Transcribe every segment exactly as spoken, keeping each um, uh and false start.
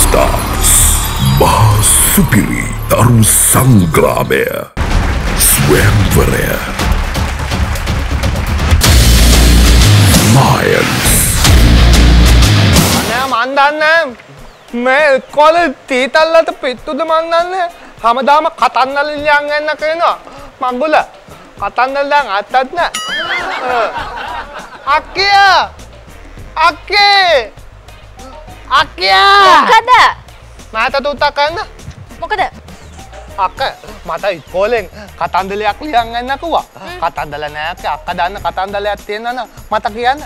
Stars මහා සුපිරි තරු සංග්‍රාමය ස්වයංවරය Lions අනේ මන් දන්නේ මේ කොලේ තීතල්ලට පිටුද මන් දන්නේ හැමදාම කතන්දර ලියන් යන්න කියනවා මගුල කතන්දර දැන් අත්තත් නෑ අක්කියා අක්කේ අක්කියා මොකද මාත තුතා කන්න මොකද අක්ක මට ඉස්කෝලෙන් කතන්දරයක් ලියන් යන්න කිව්වා කතන්දර නෑ අක්ක අක්ක දන්න කතන්දරයක් තියෙනවා මට කියන්න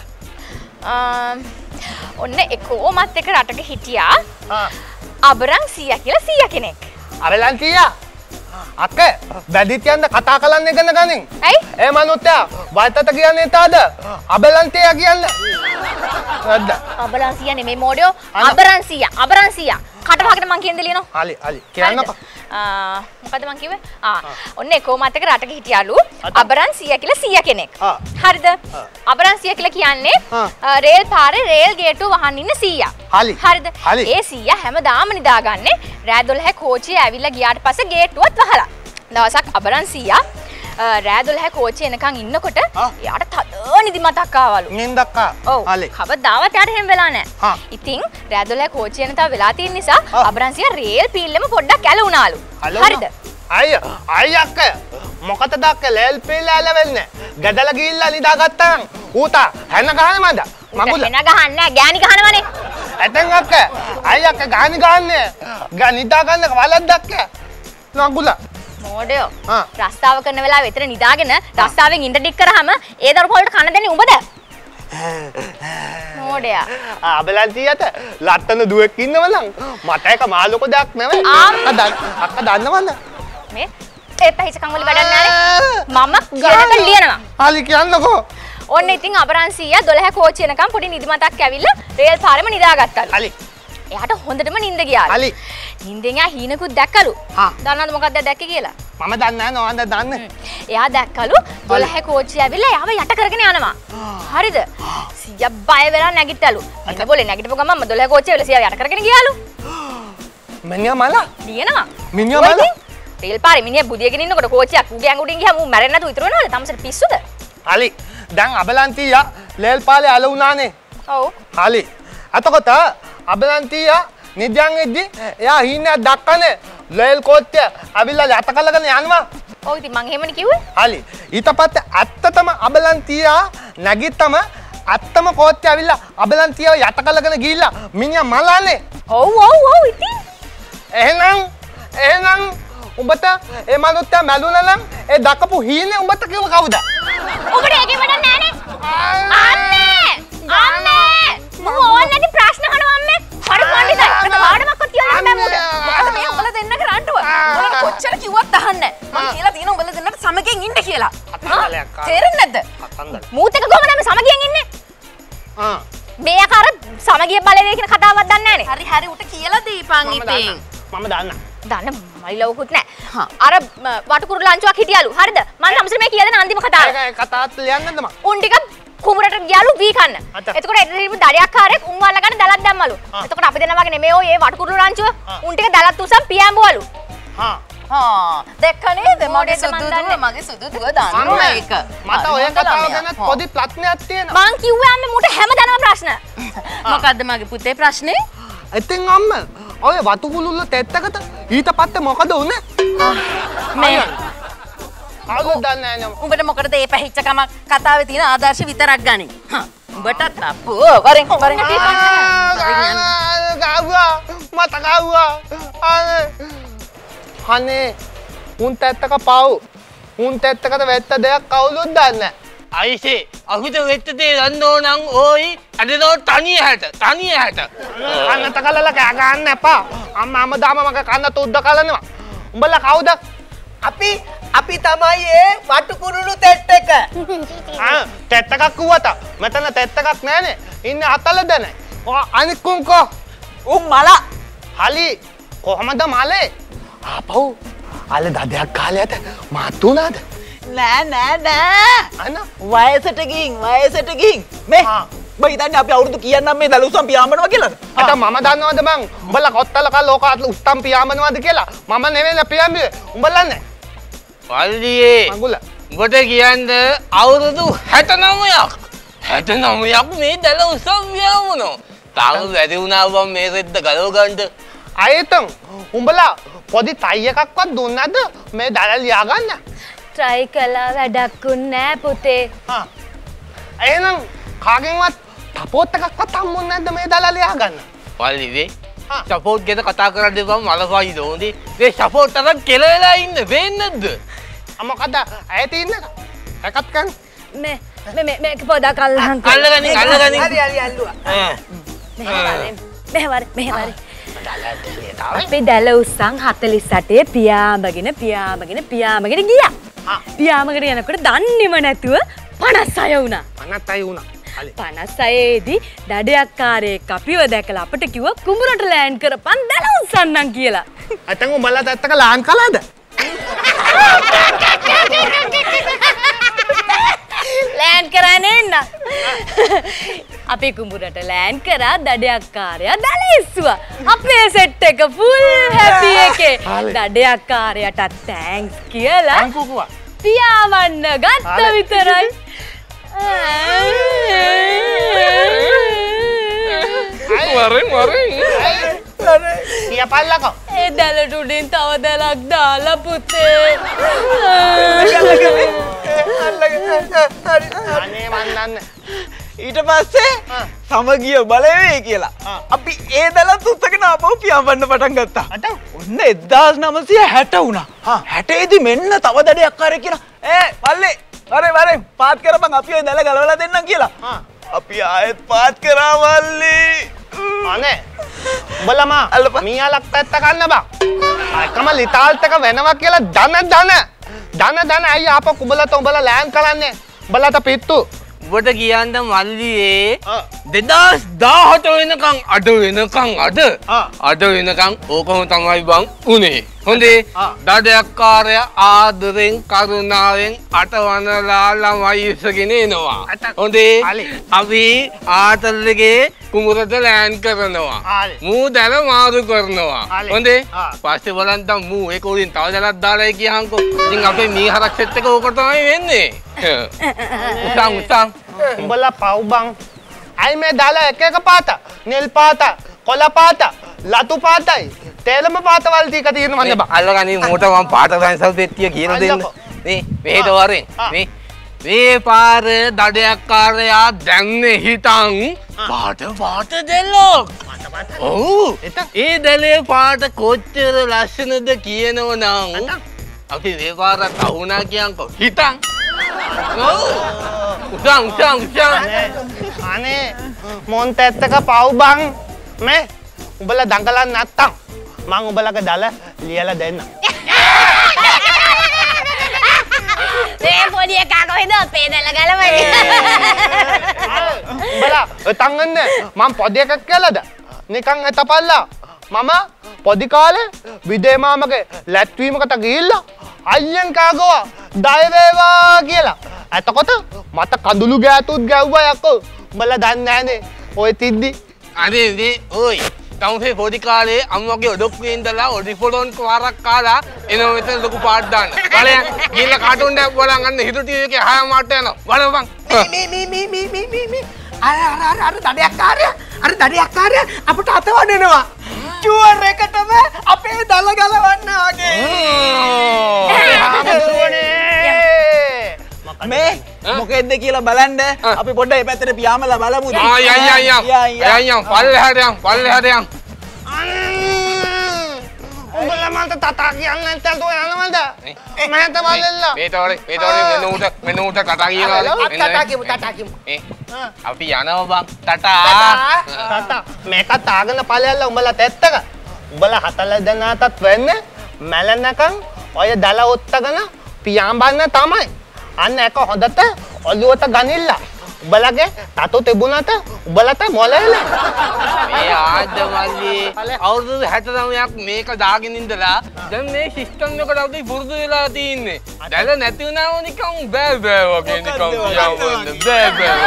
ඔන්න එකෝ මත් එක රටක හිටියා අබරන් සීයා කියලා සීයා කෙනෙක් අබලන් සීයා අක්ක වැඩිතියන්ද කතා කරන්න ඉගෙන ගනින් ඇයි ඒ මනුස්සයා වයතට කියන්නේ තාද අබලන් සීයා කියන්නේ නැද්ද අබරන් සීයා නෙමෙයි මෝඩයෝ අබරන් සීයා අබරන් සීයා කට වහකට මං කියන දේ ලියනවා හලි හලි කියන්නකෝ ආ මොකද මං කිව්වේ ආ ඔන්න එකෝ මත් එක රටක හිටියාලු අබරන් සීයා කියලා සීයා කෙනෙක් හරිද අබරන් සීයා කියලා කියන්නේ රේල් පාරේ රේල් ගේට්ටුව වහන් ඉන්න සීයා හලි හරිද ඒ සීයා හැමදාම නිදාගන්නේ රෑ දොළහ කෝච්චිය ඇවිල්ලා ගියාට පස්සේ ගේට්ටුවත් වහලා දවසක් අබරන් සීයා රෑ දොළහ කෝච්චිය එනකන් ඉන්නකොට එයාට තද නිදිමතක් ආවලු නින්දක් ආ හලි කවදාවත් යාට හැම වෙලා නැහැ ඉතින් රෑ දොළහ කෝච්චිය එන තව වෙලා තියෙන නිසා අබරන් සීයා රේල් පීල්ලෙම පොඩ්ඩක් ඇලුනාලු හරිද අයිය අයියක්ක මොකටද අක්ක ලේල් පීල්ල ඇලවෙන්නේ ගැදලා ගිහිල්ලා නිදාගත්තා ඌතා හැන ගහන මන්ද මගුල හැන ගහන්නේ නැහැ ගෑණි ගහනවනේ ඇතෙන් අක්ක අයියක්ක ගානි ගහන්නේ ගා නිදා ගන්න වලද්දක්ක නගුල මෝඩයෝ රස්සාව කරන වෙලාවෙ එතන නිදාගෙන රස්සාවෙන් ඉඳ ඩික් කරාම ඒ දරුවෝ වලට කන දෙන්නේ උඹද මෝඩයා අබලන්තියට ලත්තන දුවෙක් ඉන්නවලම් මට එක මාළුකෝ දෙයක් නෙවෙයි අක්ක අක්ක දන්නවද මේ ඒ පහිචකම් වල වැඩක් නෑනේ මම කියනක ලියනවා හලි කියන්නකෝ ඔන්න ඉතින් අබරන් සීයා දොළහ කෝච්චිය එනකම් පොඩි නිදිමතක් ඇවිල්ලා රේල් පාරෙම නිදාගත්තලු හලි එයාට හොඳටම නිින්ද ගියාලු හලි නිින්දෙන් එයා හීනකුත් දැක්කලු දන්නවද මොකක්ද දැක්කේ කියලා මම දන්නේ නැහැ නෝන්ද දන්නේ එයා දැක්කලු දොළහ කෝච්චිය ඇවිල්ලා එයාව යට කරගෙන යනවා හරිද සීයා බය වෙලා නැගිට්ටලු එන්න બોලේ නැගිටපු ගමන් දොළහ කෝච්චිය ඇවිල්ලා සීයාව යට කරගෙන ගියාලු මිනිහා මලා ලියනවා මිනිහා මලා රේල් පාරේ මිනිහා බුදියගෙන ඉන්නකොට කෝච්චියක් උගේ ඇඟුඩින් ගියාම ඌ මැරෙන්නේ නැතුව ඉතුරු වෙනවද තමසට පිස්සුද හලි දැන් අබලන්තියා ලේල් පාලේ ඇල වුණානේ ඔව් හලි අතකොට අබලන්තියා නිදයන් ඉද්දි එයා හීනයක් දැක්කනේ ලේල් කෝච්චිය අවිල්ලා යට කළගෙන යනවා ඔව් ඉතින් මං එහෙමනේ කිව්වේ හලි ඊට පස්සේ ඇත්තටම අබලන්තියා නැගිට්ටම ඇත්තම කෝච්චිය අවිල්ලා අබලන්තියව යට කළගෙන ගිහිල්ලා මිනිහා මලානේ ඔව් ඔව් ඔව් ඉතින් එහෙනම් එහෙනම් උඹට ඒ මනුස්සයා මැදුණා නම් ඒ දකපු හීනේ උඹට කිව්ව කවුද ඔබට ඒකේ වැඩක් නෑනේ අම්මේ අම්මේ මම ඕන්නේටි ප්‍රශ්න අහනවා අම්මේ හරි පොඩ්ඩයි මට පාඩමක්වත් කියන්න බෑ මොකද මොකද මේ උඹලා දෙන්න කරන්නව උඹලා කොච්චර කිව්වත් අහන්නේ මම කියලා තියෙන උඹලා දෙන්නට සමගියෙන් ඉන්න කියලා කතන්දරයක් තේරෙන්නේ නැද්ද කතන්දර මූත් එක කොහොමද මේ සමගියෙන් ඉන්නේ ආ මේ ආකාර සමගිය බලවේග කියන කතාවක් දන්නේ නෑනේ හරි හරි උට කියලා දීපන් ඉතින් මම දන්නා දන්න මයිලවකුත් නෑ අර වටකුරු ලංචුවක් හිටියලු හරිද මම සම්සර මේ කියලා දෙන අන්තිම කතාව ඒක කතාවත් ලියන්නද මම උන් ටික කුඹරට ගියාලු වී කන්න එතකොට එතන දඩයක්කාරයෙක් උන් වල්ලගෙන දලක් දැම්මලු එතකොට අපි දෙන්නා වගේ නෙමෙයි ඔය ඒ වටකුරු ලංචුව උන් ටික දලත් උසම් පියඹුවලු හා හා දැක්ක නේද මගේ සුදු දුව මගේ සුදු දුව දන්නවා ඒක මට ඔය කතාව ගැන පොඩි ප්‍රශ්නයක් තියෙනවා මං කිව්වේ අම්මේ මුට හැමදාම ප්‍රශ්න මොකද්ද මගේ පුතේ ප්‍රශ්නේ ඉතින් අම්මා ඔය වතුකුළුල්ල තෙත්තකට ඊට පස්සේ මොකද උනේ මේ කවුද දන්නේ නැහැ උඹට මොකටද මේ පැහිච්චකම කතාවේ තියෙන ආදර්ශ විතරක් ගනි හා උඹට අප්පෝ වරෙන් වරෙන් ගාවා මට ගාවා අනේ අනේ උන් තෙත්තක පව් උන් තෙත්තකට වෙත්ත දෙයක් කවුරුත් දන්නේ නැහැ අයිසේ අපිට වෙච්ච දේ දන්න ඕනම් ඕයි අදනෝ තනිය හැට තනිය හැට කන්න තකලලා කෑ ගන්න එපා අම්මා හැමදාම මගේ කන්න තුද්ද කලනවා උඹලා කවුද අපි අපි තමයි ඒ වටුකුරුළු තෙට් එක ආ තෙත් එකක් කිව්වට මෙතන තෙත් එකක් නැහනේ ඉන්නේ අතල දෙන අනිත් කුංකෝ උන් මල හලි කොහමද මලේ ආපහු අල දඩයක් කාලයට මාත් උනාද නෑ නෑ නෑ අන වයසට ගින් වයසට ගින් මේ බයි හිතන්නේ අපි අවුරුදු කීයක් නම් මේ දල උස්සන් පියාඹනවා කියලාද? අත මම දන්නවද බං උඹලා කොත්තලක ලෝක උත්තම් පියාඹනවාද කියලා? මම නෙවෙයි පියාඹුවේ. උඹලා නෑ. වල්දියේ මඟුල. උඹට කියන්නේ අවුරුදු හැට නවයක්. හැට නවයක් මේ දල උස්සන් පියාඹනවා. තාම වැඩි වුණා බං මේ රෙද්ද ගලව ගන්නද? අයතන් උඹලා පොඩි ටයි එකක්වත් දුන්නද මේ දල ලියා ගන්න? try කළා වැඩක් උන්නේ පුතේ. හා. එහෙනම් කාගෙන්වත් සපෝට් එකක්වත් හම්බුනේ නැද්ද මේ දල ලියා ගන්න? වල්දියේ සපෝට් ගෙද කතා කරන්න බං මලකයි දෝන්දි. මේ සපෝට් අරන් කෙලවෙලා ඉන්න වෙන්නේ නැද්ද? මොකද ඇයට ඉන්න එකත් කන් මේ මේ මේ මේ පොඩක් අල්ලන් අල්ලගනි අල්ලගනි හරි හරි ඇල්ලුවා. මෙහෙවර මෙහෙවර අපි දැල උස්සන් හතළිස් අටේ පියාඹගෙන පියාඹගෙන පියාඹගෙන ගියා. පියාඹගෙන යනකොට දන්නේම නැතුව පනස් හය වුණා. පනස් හය වුණා. පනස් හයේදී දඩයක්කාරයෙක් අපිව දැකලා අපිට කිව්වා කුඹරට ලෑන්ඩ් කරපන් දැල උස්සන්නම් කියලා. අතන් උඹලා දැත්තක ලාන් කළාද? ලෑන්ඩ් කරන්නේ නැන්න. අපි කුඹරට ලෑන්ඩ් කරා දඩයක්කාරයා දැල ඉස්සුවා. අපේ සෙට් එක ෆුල් හැපි එකේ. දඩයක්කාරයාට තෑන්ක්ස් කියලා අංකුකුවා පියාඹන්න ගත්ත විතරයි. වරෙන් වරෙන් කියපල්ලකෝ. ඒ දැලට උඩින් තව දැලක් දාලා පුතේ. අනේ මන් දන්නේ. ඊට පස්සේ සමගිය බලවේ කියලා අපි ඒ දලත් උස්සගෙන ආපහු පියාඹන්න පටන් ගත්තා. අත ඔන්න එක්දාස් නවසිය හැට වුණා. හැටේදී මෙන්න තව දඩයක් කාරය කියලා. ඈ මල්ලේ වරේ වරේ පාත් කරපන් අපි ඔය දැල ගලවලා දෙන්නම් කියලා. අපි ආයෙත් පාත් කරා මල්ලේ. අනේ උඹලම මීයාලක් පැත්ත ගන්න බං. අකම ලිතාල්ට් එක වෙනවා කියලා දන දන දන දන අයිය ආපහු උඹලට උඹලා ලෑන් කරන්නේ. උඹලට පිට්ටු. උඹට කියන්න මල්ලියේ දෙදස් දාහට වෙනකං අඩ වෙනකං අඩ අඩ වෙනකං ඕකම තමයි බං උනේ. හොඳේ දඩයක්කාරය ආදරෙන් කරුණාවෙන් අටවනලා ළමයි ඉස්සගෙන එනවා. හොඳේ අපි ආතල්ලගේ කුඹරට ලෑන් කරනවා. මූ දැල මාරු කරනවා. හොඳේ පස්සේ බලන්නම් මූ ඒක උඩින් තව දැලක් දාලා කියහන්කෝ. ඉතින් අපේ මී හරක් සෙට් එක ඕක තමයි වෙන්නේ. උසන් උසන් උඹලා පව් බං. අයි මේ දාලා එක එක පාත. නිල් පාත, කොළ පාත, ලතු පාතයි. තේලම පාත වල ටික තියෙනවද බං? අල්ලගනි මෝට මම පාත සැන්සල් පෙට්ටිය කියලා දෙන්න. මේ මෙහෙට වරෙන්. මේ මේ පාර දඩයක්කාරයා දැන්නේ හිටන් පාට පාට දෙල්ලක්. ඔව්. ඒ දැලේ පාට කොච්චර ලස්සනද කියනවනම් අපි මේ පාර තවුණා කියන්කෝ හිටන්. ඔව්. උසන් උසන් උසන්. අනේ මොන් තැත්තක පව් බං. මේ උඹලා දඟලන්න නැත්තම් මං උඹලගේ දල ලියලා දෙන්න. මේ පොඩි එකා කොහෙද අපේ දැල ගලවන්නේ? උඹලා තංගන්නේ මං පොඩි එකක් කියලාද? නිකන් හිටපල්ලා. මම පොඩි කාලේ විදේ මාමගේ ලැත්වීමකට ගිහිල්ලා අයියෙන් කාගවා ඩය වේවා කියලා. එතකොට මට කඳුළු ගෑතුත් ගැව්වා යකෝ. උඹලා දන්නේ නැහනේ ඔය තිද්දි. අනේ මේ ඔයි තමුසේ පොඩි කාලේ අම්මගේ ඔඩොක්කුවේ ඉඳලා ඔඩිෆොලොන් කාරක් කාලා එනවා මෙතන ලොකු පාට දාන්න. බලයන් ගිහලා කාටුන් එකක් බලන් අන්න හිරු ටීවී එකේ හය මාට යනවා. බලපන්. මේ මේ මේ මේ මේ මේ මේ අර අර අර දඩයක්කාරය අර දඩයක්කාරය අපට අතවන්නනවා. චුවර් එකටම අපේ දල ගලවන්න වගේ. මේ මොකෙද්ද කියලා බලන්න අපි පොඩ්ඩක් මේ පැත්තට පියාඹලා බලමු. ආ යන් යන් යන් යන් යන් පල්ලෙහාට යන් පල්ලෙහාට යන්. උඹලා මන්ට තතා කියන්නේ නැත්නම් තෝ යනවද? මහත බලෙල්ලා. මේ තෝරේ මේ තෝරේ මෙන්න උට මෙන්න උට කතා කියලා. ටටා කියමු ටටා කියමු. මේ අපි යනවා බං ටටා. තතා මේක තාගෙන ඵලයල්ලා උඹලා තැත්තක. උඹලා හතල දෙනාටත් වෙන්නේ මැලනකන් ඔය දල ඔත්තගෙන පියාඹන්න තමයි. අන්න එක හොඳට ඔළුවට ගනින්න. උඹලගේ තතු තිබුණාට උඹලට මොලේල. මේ ආද මල්ලි අවුරුදු හැත්තනවයක් මේක දාගෙන ඉඳලා දැන් මේ සිස්ටම් එකට අපි පුරුදු වෙලා තින්නේ. දැන් නැති වුණාම නිකන් බෑ බෑ වගේ නිකන් කියවන්න බෑ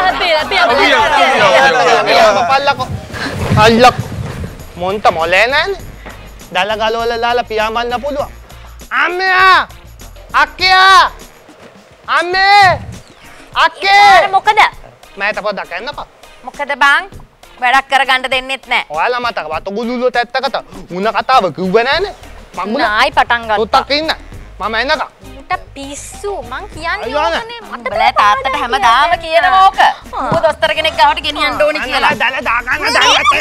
බෑ. පල්ලකෝ. අල්ලක්. මොන්ට මොලේ නැන්නේ. දල ගලවල දාලා පියාඹන්න පුළුවන්. අම්මයා! අක්කියා! අම්මේ! අක්කේ! මොකද? මෑත පොඩ්ඩක් එන්නකෝ. මොකද බං? වැඩක් කරගන්න දෙන්නෙත් නැහැ. ඔයාලා මතක වතුගුලුලෝ තැත්තකට උණ කතාව කිව්වේ නෑනේ. මම ආයි පටන් ගත්තා. පොත්තක් ඉන්න. මම එන්නකම්. උට පිස්සු මං කියන්නේ අයියෝ ඕකනේ මට බෑ තාත්තට හැමදාම කියනවා ඕක. ඌ දොස්තර කෙනෙක් ගාවට ගෙනියන්න ඕනි කියලා. දල දාගන්න දල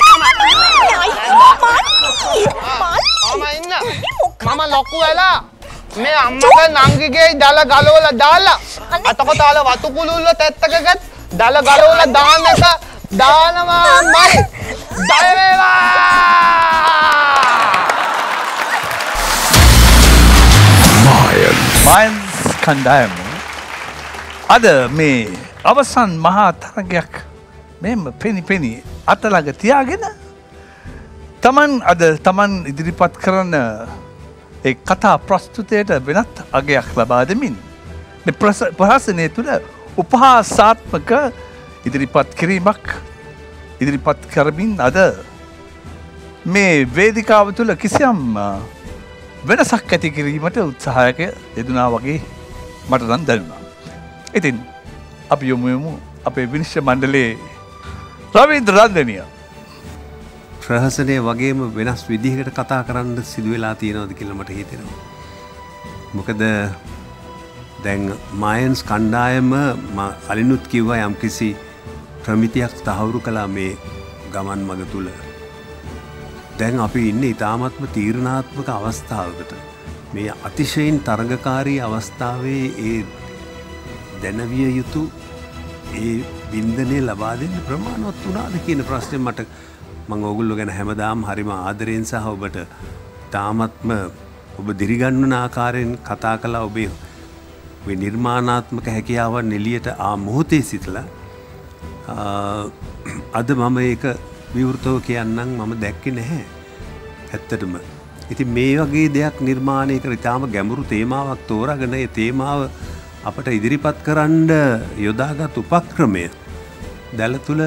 මම ඉන්න. මම ලොකු වෙලා මේ අම්මගේ නංගිගේ දල ගලවලා දාලා අතකොතාල වතුකුලුල්ල තැත්තකගත් දල ගලවලා දාන්න එක දානවා මයි. ජය වේවා! මයන්ස් කණ්ඩායම අද මේ අවසන් මහා තරගයක් මෙම පෙනි පෙනි අතළඟ තියාගෙන තමන් අද තමන් ඉදිරිපත් කරන ඒ කතා ප්‍රස්තුතයට වෙනත් අගයක් ලබා දෙමින් ප්‍රහසනය තුළ උපහාසාත්මක ඉදිරිපත් කිරීමක් ඉදිරිපත් කරමින් අද මේ වේදිකාව තුළ කිසියම් වෙනසක් ඇති කිරීමට උත්සාහයක යෙදුනා වගේ මට නම් දැනුණා. ඉතින් අපි යොමු යමු අපේ විනිශ්චය මණ්ඩලයේ රවීන්ද්‍ර රන්දනිය. ප්‍රහසනය වගේම වෙනස් විදිහකට කතා කරන්න සිදු වෙලා තියෙනවද කියලා මට හිතෙනවා. මොකද දැන් මයන්ස් කණ්ඩායම කලිනුත් කිව්වා යම්කිසි ප්‍රමිතියක් තහවුරු කළා මේ ගමන් මඟ තුල. දැන් අපි ඉන්නේ ඊටාත්ම තීරණාත්මක අවස්ථාවකට. මේ අතිශයින් තරඟකාරී අවස්ථාවේ ඒ දැනවිය යුතු ඒ වින්දනය ලබා දෙන්න ප්‍රමාණවත් වුණාද කියන ප්‍රශ්නේ මට මම ඕගොල්ලෝ ගැන හැමදාම හරිම ආදරෙන් සහ ඔබට තාමත්ම ඔබ දිරිගන්වන ආකාරයෙන් කතා කළා. ඔබේ ඔබේ නිර්මාණාත්මක හැකියාවන් එළියට ආ මොහොතේ සිටලා අද මම ඒක විවෘතව කියන්නම් මම දැක්කේ නැහැ ඇත්තටම. ඉතින් මේ වගේ දෙයක් නිර්මාණය කර ඉතාම ගැඹුරු තේමාවක් තෝරාගෙන ඒ තේමාව අපට ඉදිරිපත් කරන්න යොදාගත් උපක්‍රමය දැල තුල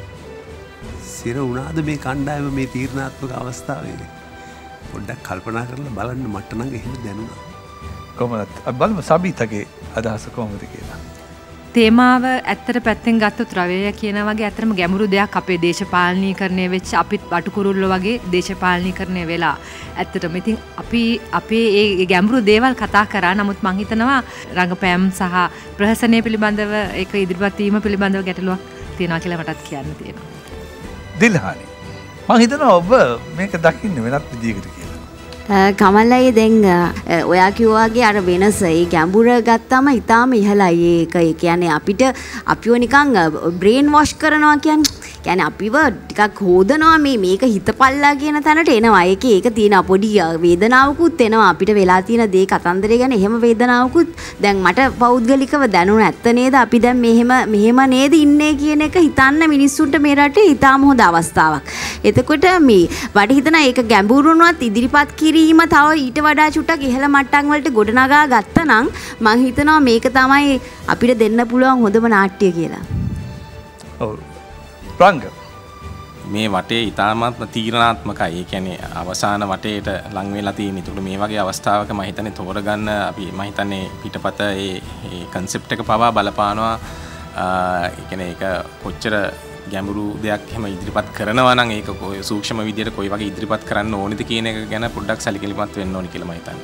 සිර උනාද මේ කණ්ඩායම මේ තීරණාත්මක අවස්ථාවේදී පොඩ්ඩක් කල්පනා කරලා බලන්න මට නම් එහෙම දැනුණා. කොහොමද බලමු සබීතගේ අදහස කොහොමද කියලා. තේමාව ඇත්තට පැත්තෙන් ගත්තොත් රවය කියන වගේ ඇත්තටම ගැඹුරු දෙයක් අපේ දේශපාලනීකරණය වෙච්ච අපිත් වටුකුරුල්ල වගේ දේශපාලනීකරණය වෙලා ඇත්තටම ඉතින් අපි අපේ ඒ ගැඹුරු දේවල් කතා කරා. නමුත් මං හිතනවා රංගපෑම් සහ ප්‍රහසනය පිළිබඳව ඒක ඉදිරිපත් වීම පිළිබඳව ගැටලුවක් තියෙනවා කියලා මටත් කියන්න තියෙනවා. දිල්හානි මං හිතනවා ඔබ මේක දකින්න වෙනත් විදිහකට කියලා. කමල්ලයි දැන් ඔයා කිව්වාගේ අර වෙනස ඒ ගැඹුර ගත්තාම ඊටාම ඉහළයි ඒක. ඒ කියන්නේ අපිට අපිව නිකන් බ්‍රේන් වොෂ් කරනවා කියන්නේ. කියන්නේ අපිව ටිකක් හොදනවා මේ මේක හිතපල්ලා කියන තැනට එනවා. ඒකේ ඒක තියෙන පොඩි වේදනාවකුත් එනවා. අපිට වෙලා තියෙන දේ කතන්දරේ ගැන එහෙම වේදනාවකුත් දැන් මට පෞද්ගලිකව දැනුණ ඇත්ත නේද අපි දැන් මෙහෙම මෙහෙම නේද ඉන්නේ කියන එක හිතන්න මිනිස්සුන්ට මේ රටේ ඊටාම හොඳ අවස්ථාවක්. එතකොට මේ වඩ හිතන ඒක ගැඹුරුනවත් ඉදිරිපත් කිරීම තව ඊට වඩා චුට්ටක් ඉහළ මට්ටම් වලට ගොඩනගා ගත්තා නම් මම හිතනවා මේක තමයි අපිට දෙන්න පුළුවන් හොඳම නාට්‍ය කියලා. ඔව්. රංග මේ වටේ ඉතාමත්ම තීරණාත්මකයි. ඒ කියන්නේ අවසාන වටේට ලං වෙලා තියෙන. ඒකට මේ වගේ අවස්ථාවක මම හිතන්නේ තෝරගන්න අපි මම හිතන්නේ පිටපත ඒ ඒ concept එක පවා බලපානවා. ඒ කියන්නේ ඒක කොච්චර ගැඹුරු දෙයක් එහෙම ඉදිරිපත් කරනවා නම් ඒක සූක්ෂම විදියට කොයි වගේ ඉදිරිපත් කරන්න ඕනද කියන එක ගැන පොඩ්ඩක් සැලකිලිමත් වෙන්න ඕනි කියලා මම හිතන්නේ.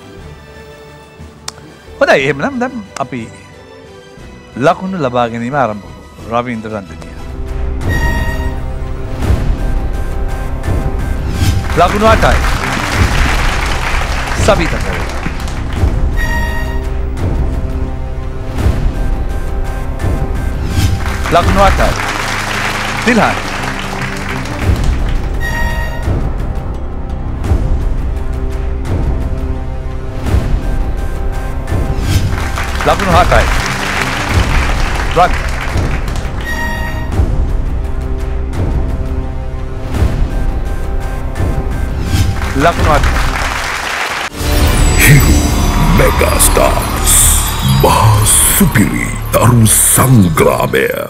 හොඳයි එහෙනම් දැන් අපි ලකුණු ලබා ගැනීම ආරම්භ කරමු. රවීන්ද්‍ර රන්දනිය. ලකුණු අටයි. සබීත පෙරේරා. ලකුණු අටයි. දිල්හානි. ලකුණු හතයි. රන්. ලකුණු Hero Mega Stars මහා සුපිරි තරු සංග්‍රාමය